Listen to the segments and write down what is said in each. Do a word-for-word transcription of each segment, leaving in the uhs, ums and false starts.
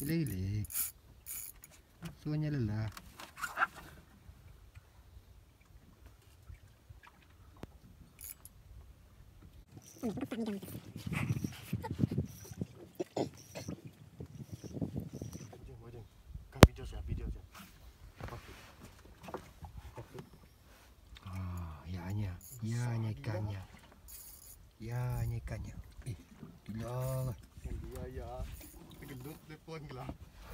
Lilik. Suanya lelah. Ah, ya hanya, ya hanya ikannya, ya hanya ikannya. Eh, gila. Ya ya, gendut telepon lah.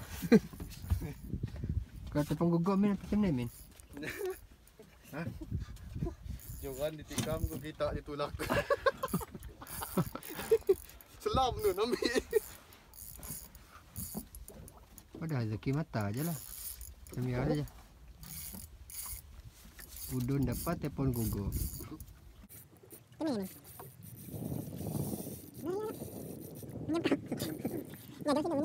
Kau telepon guguk min macam ni min? Hah? Jangan ditikam kau kita ditulak. Selam tu ambil. Padahal rezeki mata aje lah. Kami ada je. Udun dapat telepon guguk. Ini ini.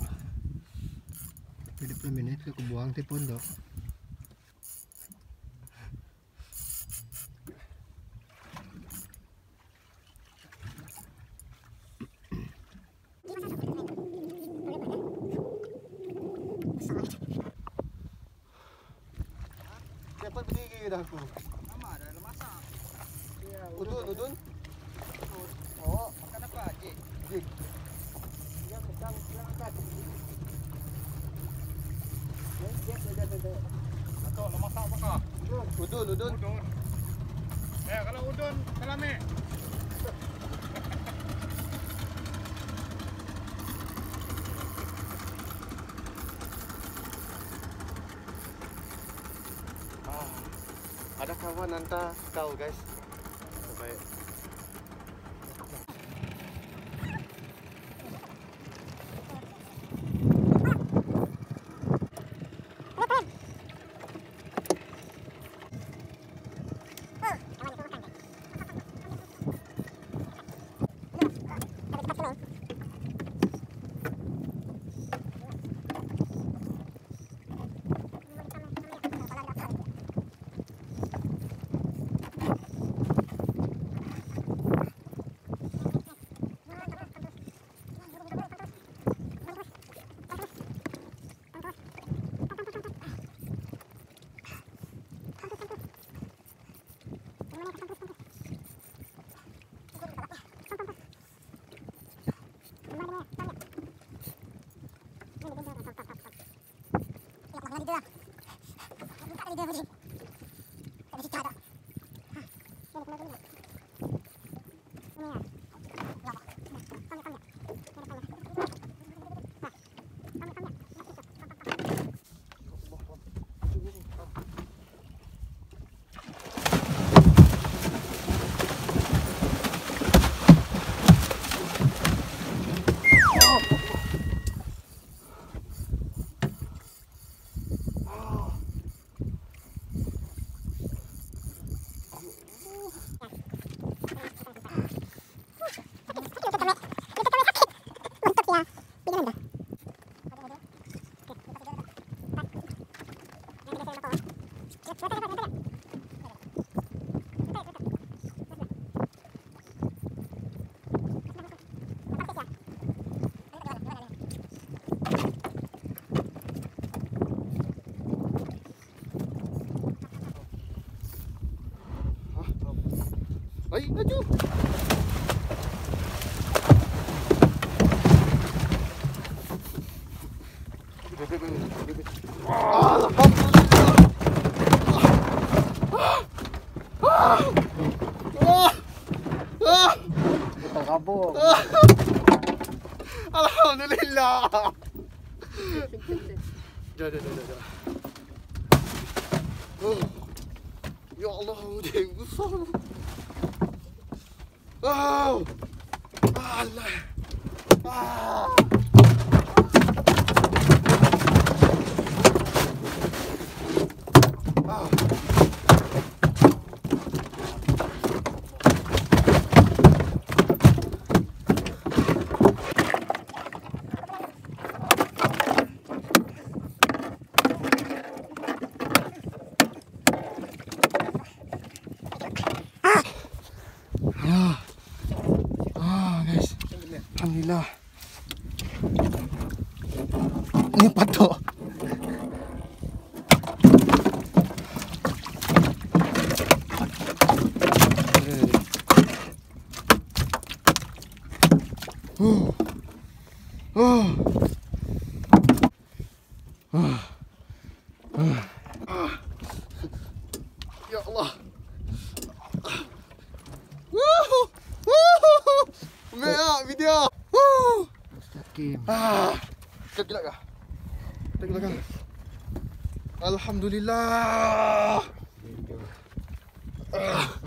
tiga puluh minit aku buang telepon tu. Siapa berdiri dah aku? Lama dah masak. Udun, udun. Oh, makan apa? Jik. Jik. Dia pegang pegang atas. Ni dia dia dia. Atok nak masak apa kah? Udun, udun. Udun. Eh, kalau udun, salami. Ah, ada kawan hantar kau guys. Baik. Ay, laju. Kita kabur. Alhamdulillah. Dah, dah, dah, dah. Oh. Ya Allah, dia besar. Oh. Allah. Ah. Ah. Ah. Ah, guys. Alhamdulillah. Ni patok. Oh. Oh. Ah. Ah. Ah. Ya Allah. Wuhu. Wuhu. Mea video. Wuh. Mustaqim. Ah. Kaki belakang. Kaki belakang. Alhamdulillah. Ah.